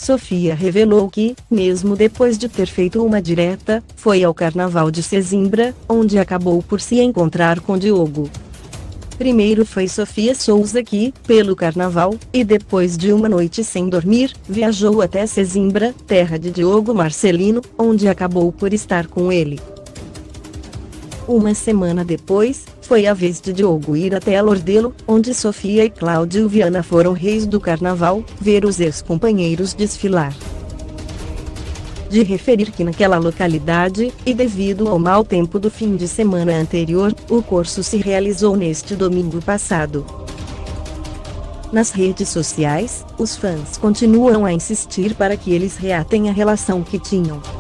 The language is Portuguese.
Sofia revelou que, mesmo depois de ter feito uma direta, foi ao Carnaval de Sesimbra, onde acabou por se encontrar com Diogo. Primeiro foi Sofia Souza que, pelo Carnaval, e depois de uma noite sem dormir, viajou até Sesimbra, terra de Diogo Marcelino, onde acabou por estar com ele. Uma semana depois, foi a vez de Diogo ir até Lordelo, onde Sofia e Cláudio Viana foram reis do Carnaval, ver os ex-companheiros desfilar. De referir que naquela localidade, e devido ao mau tempo do fim de semana anterior, o curso se realizou neste domingo passado. Nas redes sociais, os fãs continuam a insistir para que eles reatem a relação que tinham.